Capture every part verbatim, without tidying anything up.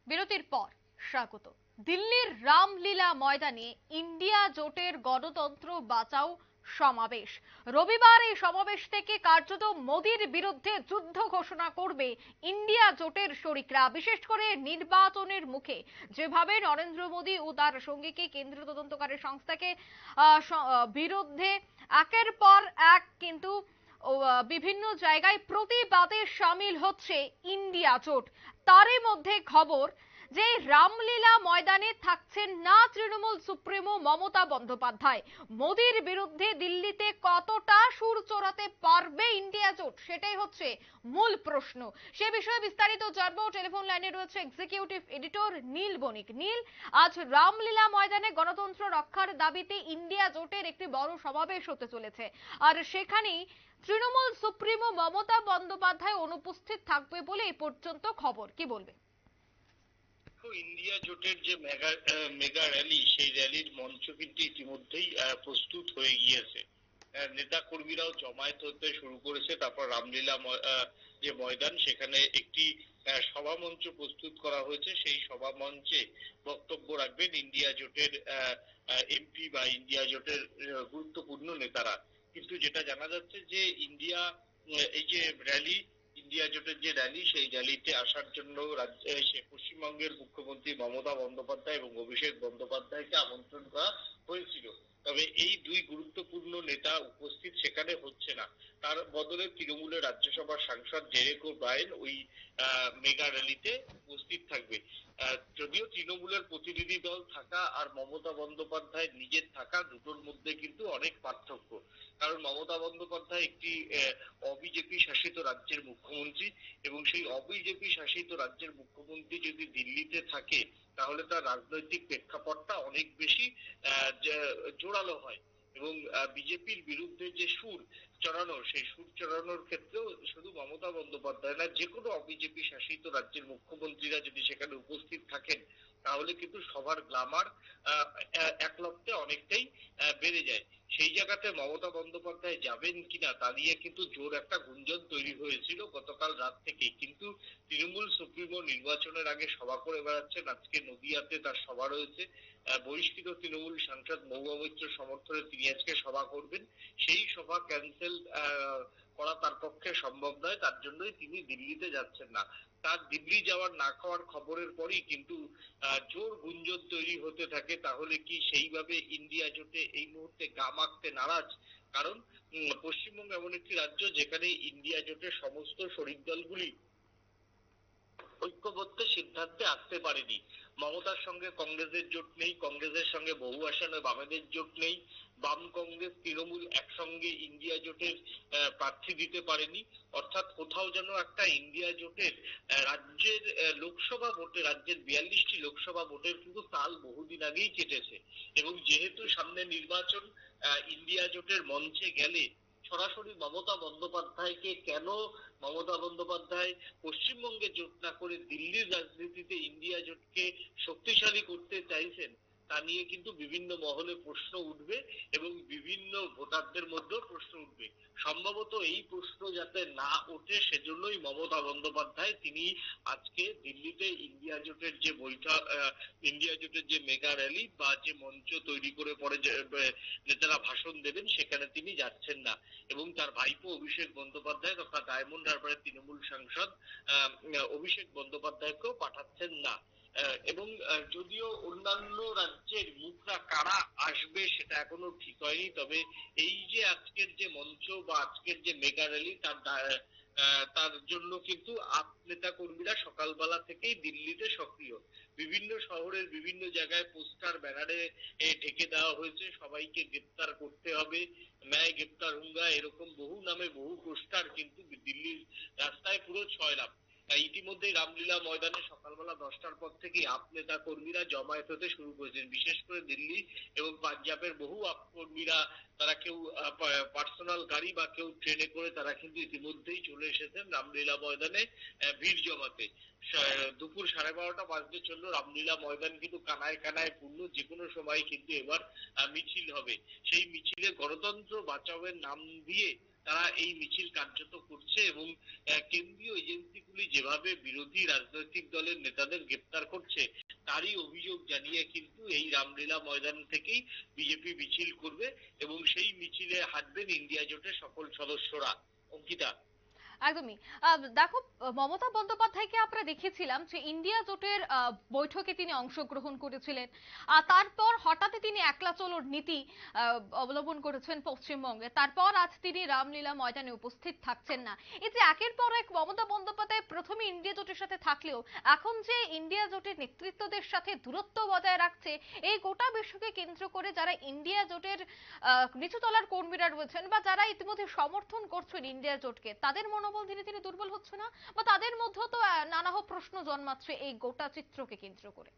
বিরতির পর স্বাগত। দিল্লির রামলীলা ময়দানে ইন্ডিয়া জোটের গণতন্ত্র বাঁচাও সমাবেশ। রবিবার এই সমাবেশ থেকে কার্যত মোদির বিরুদ্ধে যুদ্ধ ঘোষণা করবে ইন্ডিয়া জোটের শরিকরা। বিশেষ করে নির্বাচনের মুখে যেভাবে নরেন্দ্র মোদী ও তার সঙ্গীকে কেন্দ্রীয় তদন্তকারী সংস্থাকে বিরুদ্ধে একের পর এক কিন্তু বিভিন্ন জায়গায় প্রতিবাদে সামিল হচ্ছে ইন্ডিয়া জোট, তারই মধ্যে খবর যে রামলীলা ময়দানে থাকছেন না তৃণমূল সুপ্রিমো মমতা বন্দ্যোপাধ্যায়। মোদির বিরুদ্ধে দিল্লিতে কতটা সুর চড়াতে পারবে ইন্ডিয়া জোট, সেটাই হচ্ছে মূল প্রশ্ন। সে বিষয়ে বিস্তারিত জানবো। টেলিফোন লাইনে রয়েছে এক্সিকিউটিভ এডিটর নীল বণিক। নীল, আজ রামলীলা ময়দানে গণতন্ত্র রক্ষার দাবিতে ইন্ডিয়া জোটের একটি বড় সমাবেশ হতে চলেছে, আর সেখানেই তৃণমূল সুপ্রিমো মমতা বন্দ্যোপাধ্যায় অনুপস্থিত থাকবে বলে এই পর্যন্ত খবর। কি বলবে? ইন্ডিয়া জোটের যে মেগা মেগা র্যালি, সেই র্যালির মঞ্চ কিন্তু ইতিমধ্যেই প্রস্তুত হয়ে গিয়েছে। নেতা কর্মীরাও জমায়েত হতে শুরু করেছে। তারপর রামলীলা যে ময়দান, সেখানে একটি সভা মঞ্চ প্রস্তুত করা হয়েছে। সেই সভা মঞ্চে বক্তব্য রাখবেন ইন্ডিয়া জোটের এমপি বা ইন্ডিয়া জোটের গুরুত্বপূর্ণ নেতারা। কিন্তু যেটা জানা যাচ্ছে যে ইন্ডিয়া এই যে র্যালি, ইন্ডিয়া জোটের যে র্যালি, সেই র্যালিতে আসার জন্য রাজ্যে পশ্চিমবঙ্গের মুখ্যমন্ত্রী মমতা বন্দ্যোপাধ্যায় এবং অভিষেক বন্দ্যোপাধ্যায়কে আমন্ত্রণ করা হয়েছিল। তবে এই দুই গুরুত্বপূর্ণ নেতা উপস্থিত সেখানে হচ্ছে না। তার বদলে তৃণমূলের রাজ্যসভার সাংসদ ডেরেক ওব্রায়েন ওই মেগা র্যালিতে উপস্থিত থাকবে। যদিও তৃণমূলের প্রতিনিধি দল থাকা আর মমতা বন্দ্যোপাধ্যায় নিজের থাকা, দুটোর মধ্যে কিন্তু অনেক পার্থক্য। কারণ মমতা বন্দ্যোপাধ্যায় একটি অবিজেপি শাসিত রাজ্যের মুখ্যমন্ত্রী, এবং সেই অবিজেপি শাসিত রাজ্যের মুখ্যমন্ত্রী যদি দিল্লিতে থাকে, তাহলে তার রাজনৈতিক প্রেক্ষাপটটা অনেক বেশি জোরালো হয়। এবং বিজেপির বিরুদ্ধে যে সুর চড়ানো, সেই সুর চড়ানোর ক্ষেত্রেও শুধু মমতা বন্দ্যোপাধ্যায় না, যে কোনো অবিজেপি শাসিত রাজ্যের মুখ্যমন্ত্রীরা যদি সেখানে উপস্থিত থাকেন, তাহলে কিন্তু সবার গ্লামার এক লক্ষে অনেকটাই বেড়ে যায়। সেই জায়গাতে মমতা বন্দ্যোপাধ্যায় যাবেন কিনা তা নিয়ে কিন্তু জোর একটা গুঞ্জন তৈরি হয়েছিল গতকাল রাত থেকে। কিন্তু তৃণমূল সুপ্রিমো নির্বাচনের আগে সভা করে বেড়াচ্ছেন। আজকে নদিয়াতে তার সভা রয়েছে। বহিষ্কৃত তৃণমূল সাংসদ মহুয়া মৈত্র সমর্থনে তিনি আজকে সভা করবেন। সেই সভা ক্যান্সেল করা তার পক্ষে সম্ভব নয়, তার জন্যই তিনি দিল্লিতে যাচ্ছেন না। তার দিল্লি যাওয়ার না খাওয়ার খবরের পরই কিন্তু জোর গুঞ্জন তৈরি হতে থাকে, তাহলে কি সেইভাবে ইন্ডিয়া জোটে এই মুহূর্তে গা মাখতে নারাজ? কারণ পশ্চিমবঙ্গ এমন একটি রাজ্য যেখানে ইন্ডিয়া জোটের সমস্ত শরিক দলগুলি ঐক্যবদ্ধ সিদ্ধান্তে আসতে পারেনি। মমতার সঙ্গে কংগ্রেসের জোট নেই, কংগ্রেসের সঙ্গে বহু আসনে বামেদের জোট নেই, বাম কংগ্রেস তৃণমূল একসঙ্গে ইন্ডিয়া জোটের প্রার্থী দিতে পারেনি। অর্থাৎ কোথাও যেন একটা ইন্ডিয়া জোটের রাজ্যের লোকসভা ভোটে, রাজ্যের বিয়াল্লিশটি লোকসভা ভোটের কিন্তু তাল বহুদিন আগেই কেটেছে। এবং যেহেতু সামনে নির্বাচন, ইন্ডিয়া জোটের মঞ্চে গেলে সরাসরি মমতা বন্দ্যোপাধ্যায়কে কেন মমতা বন্দ্যোপাধ্যায় পশ্চিমবঙ্গে জোট না করে দিল্লির রাজনীতিতে ইন্ডিয়া জোটকে শক্তিশালী করতে চাইছেন, তা নিয়ে কিন্তু বিভিন্ন মহলে প্রশ্ন উঠবে এবং বিভিন্ন ভোটারদের মধ্যেও প্রশ্ন উঠবে। সম্ভবত এই প্রশ্ন যাতে না ওঠে, সেজন্যই মমতা বন্দ্যোপাধ্যায় তিনি আজকে দিল্লিতে ইন্ডিয়া জোটের যে বৈঠক, ইন্ডিয়া জোটের যে মেগা র্যালি বা যে মঞ্চ তৈরি করে পরে নেতারা ভাষণ দেবেন, সেখানে তিনি যাচ্ছেন না। এবং তার ভাইপো অভিষেক বন্দ্যোপাধ্যায় তথা ডায়মন্ড হারবারের তৃণমূল সাংসদ অভিষেক বন্দ্যোপাধ্যায়কেও পাঠাচ্ছেন না। এবং যদিও অন্যান্য রাজ্যের মুখরা কারা আসবে সেটা এখনো ঠিক হয়নি, তবে এই যে আজকের যে মঞ্চ বা আজকের যে মেগা র্যালি, তার তার জন্য কিন্তু আপ নেতা কর্মীরা সকালবেলা থেকেই দিল্লিতে সক্রিয়। বিভিন্ন শহরের বিভিন্ন জায়গায় পোস্টার ব্যানারে ঢেকে দেওয়া হয়েছে, সবাইকে গ্রেপ্তার করতে হবে, ন্যায় গ্রেপ্তার হুঙ্গা, এরকম বহু নামে বহু পোস্টার কিন্তু দিল্লির রাস্তায় পুরো ছয়লাভ। ইতিমধ্যে রামলীলা ময়দানে সকালবেলা দশটার পর থেকে আপ নেতা কর্মীরা জমায়েত হতে শুরু করেছেন। বিশেষ করে দিল্লি এবং পাঞ্জাবের বহু আপ কর্মীরা, তারা কেউ পার্সোনাল গাড়ি বা কেউ ট্রেনে করে তারা কিন্তু ইতিমধ্যেই চলে এসেছেন রামলীলা ময়দানে ভিড় জমাতে। দুপুর সাড়ে বারোটা বাজতে চললো, রামলীলা ময়দান কিন্তু কানায় কানায় পূর্ণ। যে কোনো সময় কিন্তু এবার মিছিল হবে। সেই মিছিলে গণতন্ত্র বাঁচাওয়ের নাম দিয়ে তারা এই মিছিল কার্যত করছে এবং আহ, কেন্দ্রীয় এজেন্সিগুলি যেভাবে বিরোধী রাজনৈতিক দলের নেতাদের গ্রেপ্তার করছে তারই অভিযোগ জানিয়ে কিন্তু এই রামলীলা ময়দান থেকেই বিজেপি মিছিল করবে এবং সেই মিছিলে হাঁটবেন ইন্ডিয়া জোটের সকল সদস্যরা। অঙ্কিতা। একদমই। আহ, দেখো, মমতা বন্দ্যোপাধ্যায়কে আমরা দেখেছিলাম যে ইন্ডিয়া জোটের আহ, বৈঠকে তিনি অংশগ্রহণ করেছিলেন, আর তারপর হঠাৎই তিনি একলা চলোর নীতি আহ, অবলম্বন করেছেন পশ্চিমবঙ্গে। তারপর আজ তিনি রামলীলা ময়দানে উপস্থিত থাকছেন না। এই যে একের পর এক মমতা বন্দ্যোপাধ্যায় প্রথমে ইন্ডিয়া জোটের সাথে থাকলেও এখন যে ইন্ডিয়া জোটের নেতৃত্বদের সাথে দূরত্ব বজায় রাখছে, এই গোটা বিষয়কে কেন্দ্র করে যারা ইন্ডিয়া জোটের আহ, নিচুতলার কর্মীরা রয়েছেন বা যারা ইতিমধ্যে সমর্থন করছেন ইন্ডিয়া জোটকে, তাদের মনোবল ধীরে ধীরে দুর্বল হচ্ছে না? বা তাদের মধ্যেও তো আহ, নানাহ প্রশ্ন জন্মাচ্ছে এই গোটা চিত্রকে কেন্দ্র করে।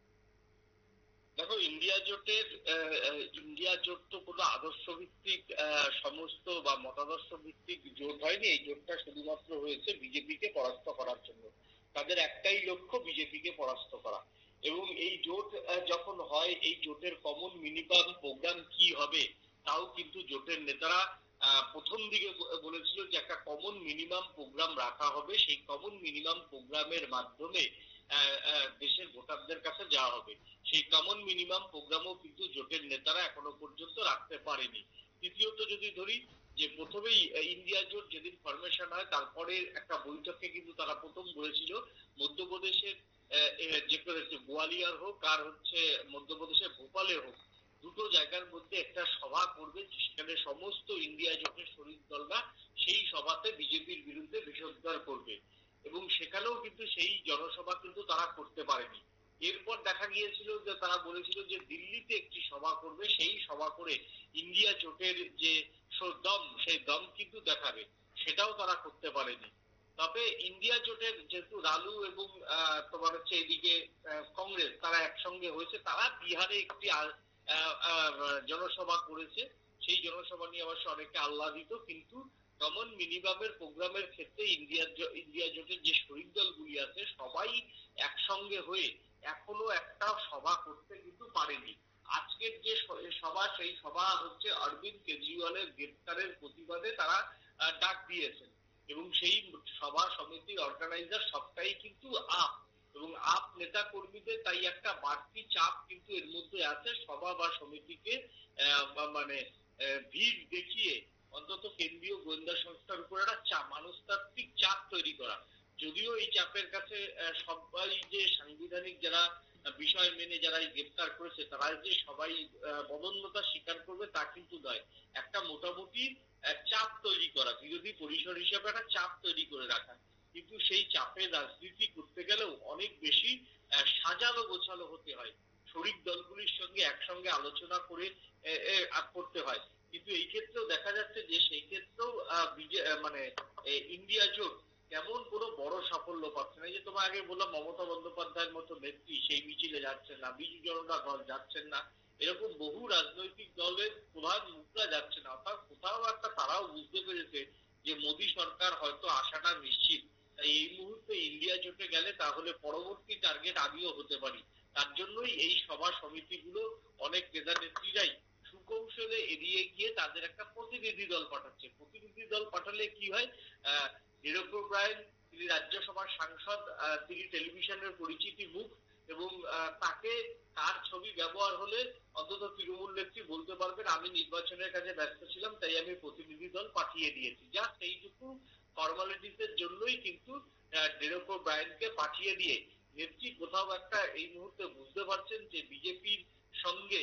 দেখো, ইন্ডিয়া জোটের আহ, আহ, ইন্ডিয়া জোট তো কোনো আদর্শ ভিত্তিক আহ, সমস্ত বা মতাদর্শ ভিত্তিক জোট হয়নি। এই জোটটা শুধুমাত্র হয়েছে বিজেপিকে পরাস্ত করার জন্য। তাদের একটাই লক্ষ্য বিজেপিকে পরাস্ত করা। এবং এই জোট আহ, যখন হয়, এই জোটের কমন মিনিমাম প্রোগ্রাম কি হবে তাও কিন্তু জোটের নেতারা আহ, প্রথম দিকে ব- বলেছিল যে একটা কমন মিনিমাম প্রোগ্রাম রাখা হবে। সেই কমন মিনিমাম প্রোগ্রামের মাধ্যমে আহ, আহ, দেশের ভোটারদের কাছে যাওয়া হবে। সেই কমন মিনিমাম প্রোগ্রামও কিন্তু জোটের নেতারা এখনো পর্যন্ত রাখতে পারেনি। তৃতীয়ত যদি ধরি, যে প্রথমেই আহ, ইন্ডিয়া জোট যেদিন ফরমেশন হয় তারপরে একটা বৈঠকে কিন্তু তারা প্রথম বলেছিল মধ্যপ্রদেশের আহ, আহ, যে কোনো হচ্ছে গোয়ালিয়র হোক আর হচ্ছে মধ্যপ্রদেশের ভোপালে হোক, দুটো জায়গার মধ্যে একটা সভা করবে সেখানে সমস্ত ইন্ডিয়া জোটের শরিক দলরা সেই সভাতে বিজেপির বিরুদ্ধে বিষোদ্গার করবে। এবং সেখানেও কিন্তু সেই জনসভা কিন্তু তারা করতে পারেনি। এরপর দেখা গিয়েছিল যে তারা বলেছিল যে দিল্লিতে একটি সভা করবে, সেই সভা করে ইন্ডিয়া জোটের যে স- দম, সেই দম কিন্তু দেখাবে। সেটাও তারা করতে পারেনি। তবে ইন্ডিয়া জোটের যেহেতু লালু এবং আহ, তোমার হচ্ছে এদিকে আহ, কংগ্রেস তারা একসঙ্গে হয়েছে, তারা বিহারে একটি আ- আহ, আহ, জনসভা করেছে। সেই জনসভা নিয়ে অবশ্য অনেকে আহ্লাদিত, কিন্তু কমন মিনিমামের প্রোগ্রামের ক্ষেত্রে ইন্ডিয়া ইন্ডিয়া জোটের যে শরিক দলগুলি আছে সবাই একসঙ্গে হয়ে এখনো একটা সভা করতে কিন্তু পারেনি। আজকের যে স- সভা, সেই সভা হচ্ছে অরবিন্দ কেজরিওয়ালের গ্রেপ্তারের প্রতিবাদে তারা আহ, ডাক দিয়েছেন। এবং সেই সভা সমিতির অর্গানাইজার সবটাই কিন্তু আপ, এবং আপ নেতা কর্মীদের তাই একটা বাড়তি চাপ কিন্তু এর মধ্যে আছে সভা বা সমিতিকে আহ, বা মানে আহ, ভিড় দেখিয়ে অন্তত কেন্দ্রীয় গোয়েন্দা সংস্থার উপর একটা চাপ, মনস্তাত্ত্বিক চাপ তৈরি করা। যদিও এই চাপের কাছে আহ, সবাই যে সাংবিধানিক যারা আহ, বিষয় মেনে যারা এই গ্রেপ্তার করেছে তারা যে সবাই আহ, বদন্যতা স্বীকার করবে তা কিন্তু নয়। একটা মোটামুটি আহ, চাপ তৈরি করা, বিরোধী পরিসর হিসেবে একটা চাপ তৈরি করে রাখা। কিন্তু সেই চাপের রাজনীতি করতে গেলেও অনেক বেশি আহ, সাজানো গোছালো হতে হয়। শরিক দলগুলির সঙ্গে একসঙ্গে আলোচনা করে এ, এ, আহ, করতে হয়। কিন্তু এই ক্ষেত্রেও দেখা যাচ্ছে যে সেই ক্ষেত্রেও আহ, বিজে- আহ, মানে এ, ইন্ডিয়া জোট তেমন কোনো বড় সাফল্য পাচ্ছে না। এই যে তোমার আগে বললাম মমতা বন্দ্যোপাধ্যায়ের মতো নেত্রী সেই মিছিলে যাচ্ছেন না, বিজু জনতা দল যাচ্ছেন না, এরকম বহু রাজনৈতিক দলের প্রধান মুখরা যাচ্ছে না। অর্থাৎ কোথাও একটা তারাও বুঝতে পেরেছে যে মোদী সরকার হয়তো আসাটা নিশ্চিত। তাই এই মুহূর্তে ইন্ডিয়া জোটে গেলে তাহলে পরবর্তী টার্গেট আমিও হতে পারি। তার জন্যই এই সভা সমিতিগুলো অনেক নেতা নেত্রীরাই সুকৌশলে এড়িয়ে গিয়ে তাদের একটা প্রতিনিধি দল পাঠাচ্ছে। প্রতিনিধি দল পাঠালে কি হয়, আহ নিরোপ ব্রায়ন তিনি রাজ্যসভার সাংসদ, আহ, তিনি টেলিভিশনের পরিচিতি মুখ, এবং আহ, তাকে তার ছবি ব্যবহার হলে অন্তত তৃণমূল নেত্রী বলতে পারবেন আমি নির্বাচনের কাজে ব্যস্ত ছিলাম তাই আমি প্রতিনিধি দল পাঠিয়ে দিয়েছি। যা সেইটুকু ফর্মালিটিস এর জন্যই কিন্তু ডেরেক ব্রায়ানকে পাঠিয়ে দিয়ে নেত্রী কোথাও একটা এই মুহূর্তে বুঝতে পারছেন যে বিজেপির সঙ্গে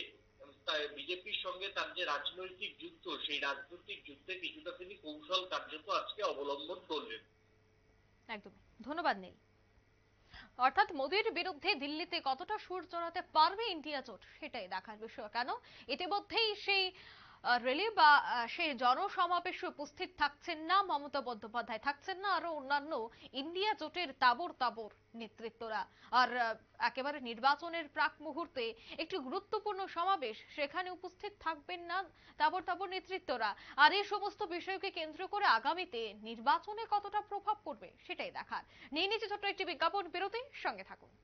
বিজেপির সঙ্গে তার যে রাজনৈতিক যুদ্ধ, সেই রাজনৈতিক যুদ্ধে কিছুটা তিনি কৌশল কার্যত আজকে অবলম্বন করলেন। একদমই। ধন্যবাদ নীল। অর্থাৎ মোদির বিরুদ্ধে দিল্লিতে কতটা সুর চড়াতে পারবে ইন্ডিয়া জোট, সেটাই দেখার বিষয়। কেন ইতিমধ্যেই সেই আহ, র্যালি বা আহ, সেই জনসমাবেশে উপস্থিত থাকছেন না মমতা বন্দ্যোপাধ্যায়, থাকছেন না আরো অন্যান্য ইন্ডিয়া জোটের তাবর তাবর নেতৃত্বরা। আর আহ, একেবারে নির্বাচনের প্রাক মুহূর্তে একটি গুরুত্বপূর্ণ সমাবেশ, সেখানে উপস্থিত থাকবেন না তাবর তাবর নেতৃত্বরা। আর এই সমস্ত বিষয়কে কেন্দ্র করে আগামীতে নির্বাচনে কতটা প্রভাব পড়বে সেটাই দেখার। নিয়ে নিচ্ছে ছোট্ট একটি বিজ্ঞাপন বিরতি, সঙ্গে থাকুন।